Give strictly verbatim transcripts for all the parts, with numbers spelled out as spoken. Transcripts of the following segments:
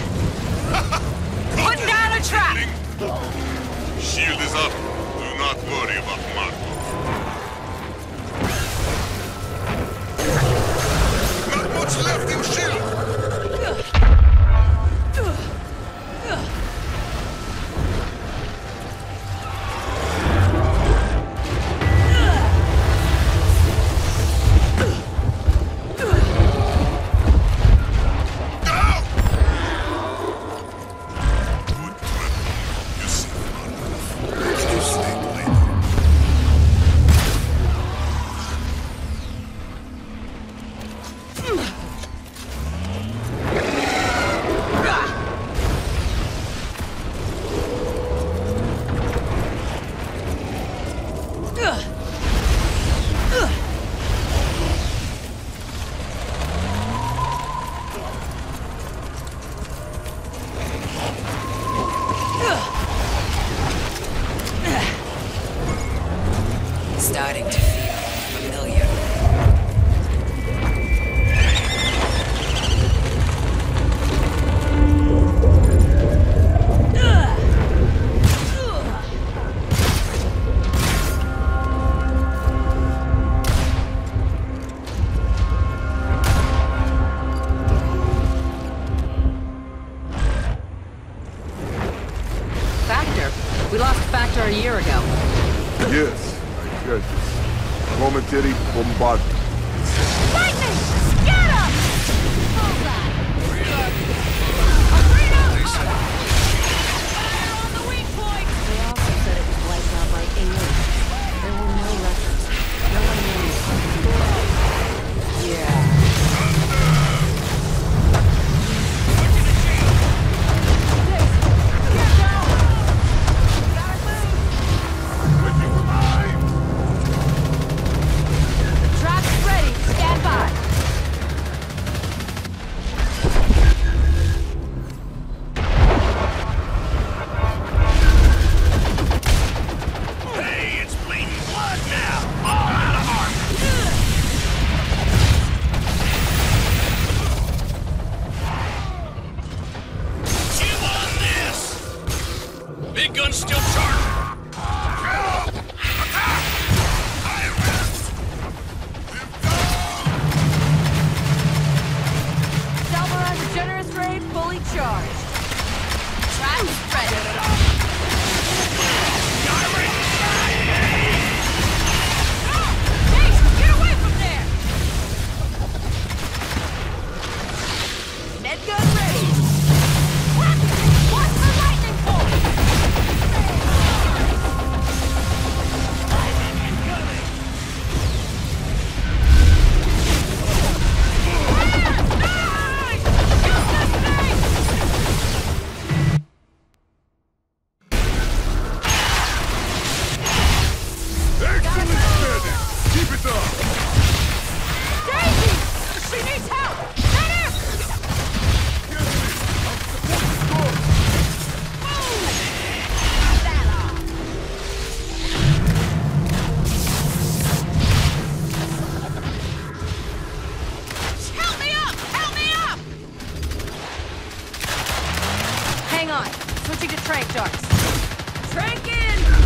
Putting down a trap! Shield is up. Do not worry about Markov. Not much left in shield! Starting to feel familiar. Factor? We lost Factor a year ago. Yes, I heard this. Momentary bombardment. Lightning! Get him! Bullseye! Fire on the weak point! They also said it was wiped out by aliens. There were no records. No one knew. Yeah. Trap's ready! Stand by! Hey, it's bleeding blood now! All out of armor! Chew on this! Big gun's still sharp! Help! Attack! Fire rest! Salvara's generous raid fully charged. Trap's ready! Hey! Get away from there! Med gun ready. Watch the lightning bolt! Excellent standing! Keep it up! Daisy! She needs help! Medic! Get me! I'll support the Help me up! Help me up! Hang on. Switching to trank darts. Trank in!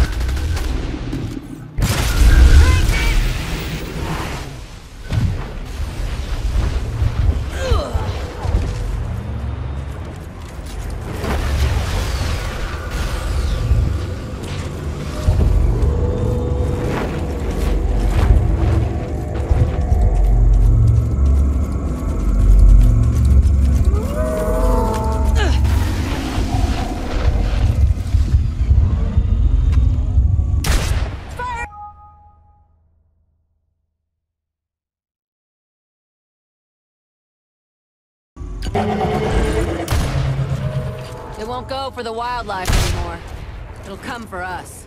It won't go for the wildlife anymore. It'll come for us.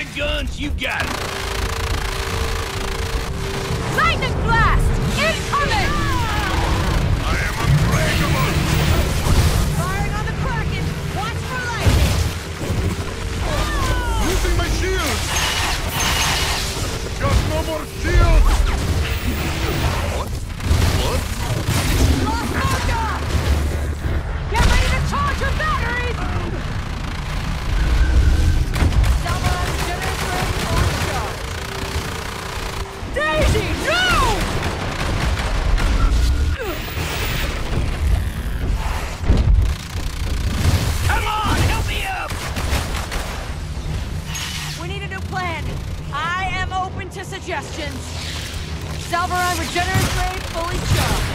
red guns, you got it. Lightning blast! Incoming! I am unbreakable! Firing on the Kraken! Watch for lightning! Losing my shield! Just no more shields! What? What? Lost Markov! Get ready to charge your batteries! Salvo generous range on charge. Daisy, no! Come on, help me up! We need a new plan. I am open to suggestions. Salvaron regenerative grade fully charged.